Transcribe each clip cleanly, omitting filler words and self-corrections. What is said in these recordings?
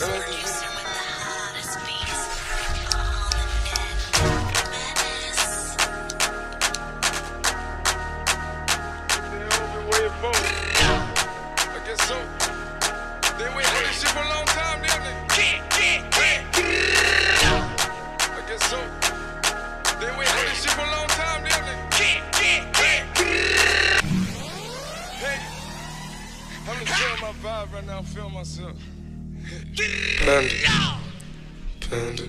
producer with the hottest beats on the net. I guess so. They wait for this shit for a long time, didn't they? I guess so. They wait for this shit for a long time, didn't they? Hey, I'm gonna tell my vibe right now. I'm feeling myself. Panda. Panda.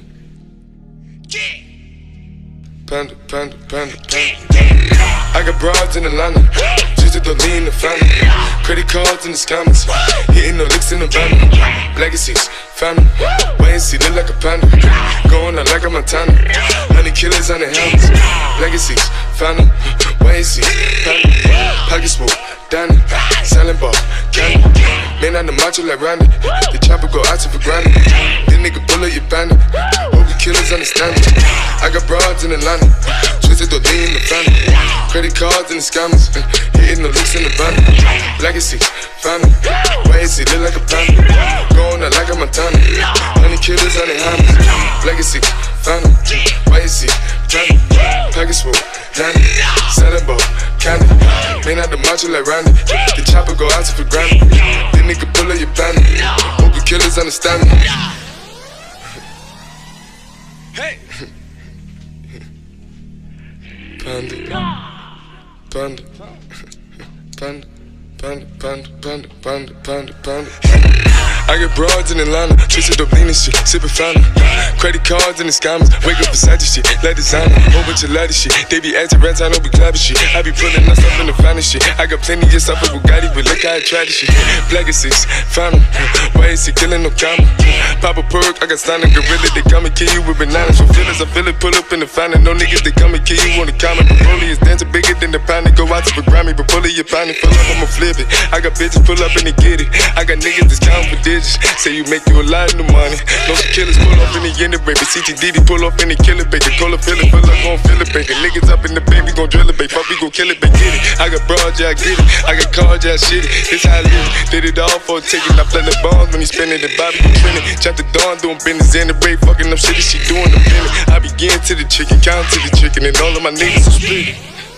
Panda, panda, panda, panda. I got broads in Atlanta, just to lean the family. Credit cards in the scammers, hitting no licks in the van. Legacies, family, wait and see, look like a panda. Going out like a Montana, 100 killers on the helmets. Legacies, family, wait and see, family. Pockets full, Danny, selling ball, candy. Man on the macho like Randy, the chopper go out to for granted. This nigga pull up your bandit, hope the killers understand it. I got broads in Atlanta, twisted to lean in the family. Credit cards and the scammers, hitting the licks in the van. Legacy, family, wait and see, look like a panda. Going out like a Montana, 100 killers on their hands. Legacy, family, wait and see, family. Package full, Danny, selling ball, candy. Man out the macho like Randy, the chopper go out to for granted. This nigga pull up your bandit, hope the killers understand me. Hey! Panda, panda, panda, panda, panda, panda, panda, panda, panda. I got broads in Atlanta, twisted up lean and shit, sippin' fountain. Credit cards and the scammers, wake up beside shit, like designer, whole bunch of ladder shit. They be acting rats, I don't be clapping shit. I be pulling that stuff in the finest shit. I got plenty of stuff with Bugatti, but look how I try this shit. Black is 6, family, why is he killing no comma? Pop a perk, I got standing gorilla, they come and kill you with bananas. For feelings, I feel it, pull up in the fountain. No niggas, they come and kill you on the comment. The bully is dancing bigger than the pound, they go out to the Grammy, but pull it, your pound, pull up, I'ma flip it. I got bitches pull up and they get it. I got niggas that's counting for digits. Say you make you a lot of money. No killers pull up in the end of baby. CTDD pull up in the killer baby. Call a filler, fill up, gon' fill it, baby. Niggas up in the baby, gon' drill it, baby. Fuck, we gon' kill it, baby. Get it. I got broad, yeah, I get it. I got cards, yeah, I shit it. This how I live. Did it all for a ticket. I play the bombs when he spinning the Bobby, gon' spin it. Chop the dawn, doing business in the break. Fucking up shit, she doing the minute. I begin to the chicken, count to the chicken, and all of my niggas are split.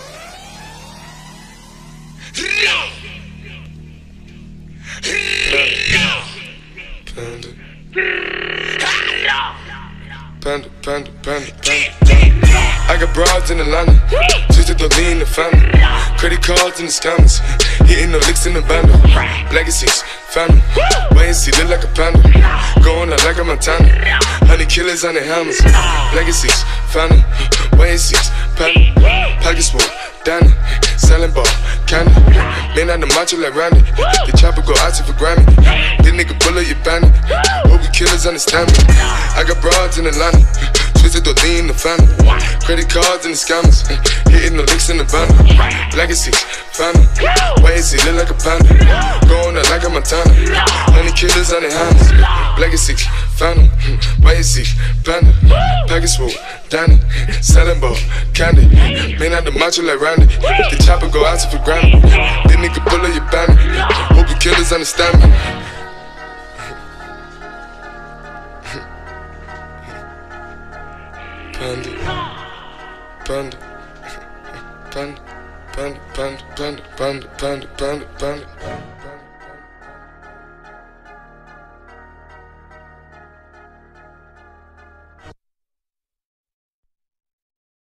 Panda, panda, panda, panda. I got broads in Atlanta, twisted to lean the family. Credit cards and the scammers, hitting no licks in the van. Legacies, family, wait and see, look like a panda. Going out like a Montana, 100 killers on their helmets. Legacies, family, wait and see, family. Pockets full, Danny, selling ball, candy. Man on the macho like Randy, the chopper go out to for Grammy. This nigga pull up your bandit, hope the killers understand me. I got broads in Atlanta, twisted to lean in the family. Credit cards and the scammers, hitting the licks in the van. Legacy, family, wait and see, look like a panda. Going out like a Montana, 100 killers on their hands. Legacy, family, wait and see, panda. Package full, Danny, selling ball, candy. Man out the macho like Randy, the chopper go out to for granted. This nigga pull up your bandit, hope the killers understand me. Panda, panda, panda, panda, panda, panda, panda, panda, panda, panda.